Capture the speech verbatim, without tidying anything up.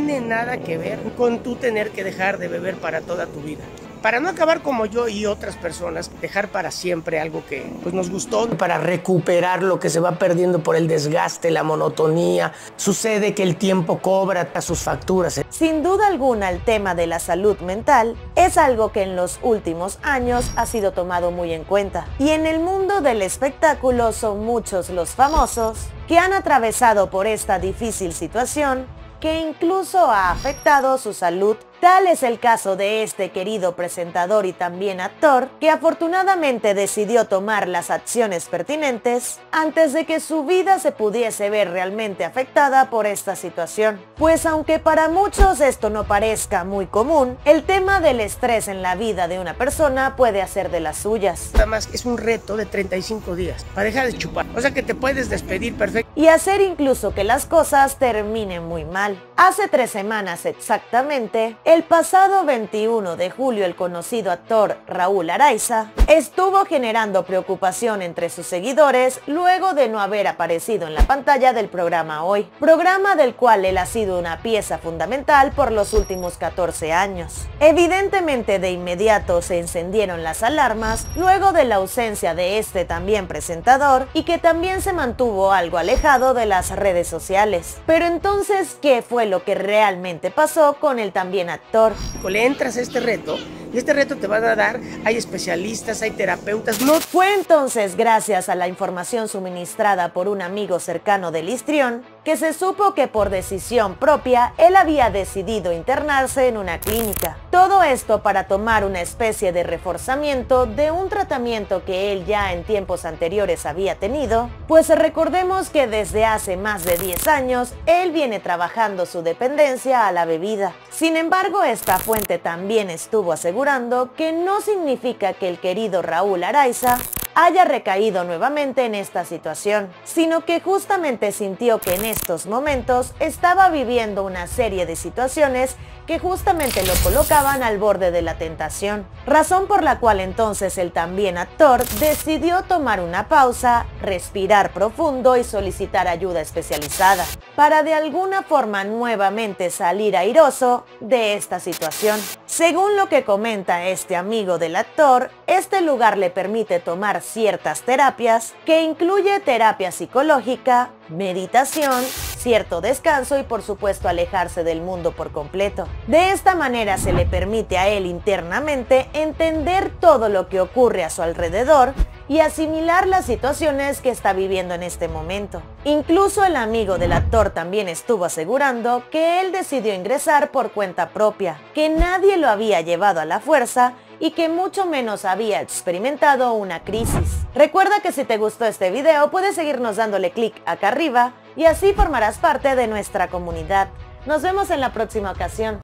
tiene nada que ver con tú tener que dejar de beber para toda tu vida. Para no acabar como yo y otras personas, dejar para siempre algo que pues, nos gustó, para recuperar lo que se va perdiendo por el desgaste, la monotonía. Sucede que el tiempo cobra sus facturas. Sin duda alguna, el tema de la salud mental es algo que en los últimos años ha sido tomado muy en cuenta. Y en el mundo del espectáculo son muchos los famosos que han atravesado por esta difícil situación que incluso ha afectado su salud. Tal es el caso de este querido presentador y también actor, que afortunadamente decidió tomar las acciones pertinentes antes de que su vida se pudiese ver realmente afectada por esta situación. Pues aunque para muchos esto no parezca muy común, el tema del estrés en la vida de una persona puede hacer de las suyas. Nada más es un reto de treinta y cinco días para dejar de chupar, o sea que te puedes despedir perfecto. Y hacer incluso que las cosas terminen muy mal. Hace tres semanas exactamente, el pasado veintiuno de julio, el conocido actor Raúl Araiza estuvo generando preocupación entre sus seguidores luego de no haber aparecido en la pantalla del programa Hoy, programa del cual él ha sido una pieza fundamental por los últimos catorce años. Evidentemente de inmediato se encendieron las alarmas luego de la ausencia de este también presentador y que también se mantuvo algo alejado de las redes sociales. Pero entonces, ¿qué fue lo que realmente pasó con el también actor? Le entras a este reto y este reto te van a dar, hay especialistas, hay terapeutas. No fue entonces gracias a la información suministrada por un amigo cercano del histrión que se supo que por decisión propia él había decidido internarse en una clínica. Todo esto para tomar una especie de reforzamiento de un tratamiento que él ya en tiempos anteriores había tenido, pues recordemos que desde hace más de diez años él viene trabajando su dependencia a la bebida. Sin embargo, esta fuente también estuvo asegurando que no significa que el querido Raúl Araiza haya recaído nuevamente en esta situación, sino que justamente sintió que en estos momentos estaba viviendo una serie de situaciones que justamente lo colocaban al borde de la tentación, razón por la cual entonces el también actor decidió tomar una pausa, respirar profundo y solicitar ayuda especializada, para de alguna forma nuevamente salir airoso de esta situación. Según lo que comenta este amigo del actor, este lugar le permite tomar ciertas terapias que incluye terapia psicológica, meditación, cierto descanso y por supuesto alejarse del mundo por completo. De esta manera se le permite a él internamente entender todo lo que ocurre a su alrededor y asimilar las situaciones que está viviendo en este momento. Incluso el amigo del actor también estuvo asegurando que él decidió ingresar por cuenta propia, que nadie lo había llevado a la fuerza y que mucho menos había experimentado una crisis. Recuerda que si te gustó este video puedes seguirnos dándole clic acá arriba y así formarás parte de nuestra comunidad. Nos vemos en la próxima ocasión.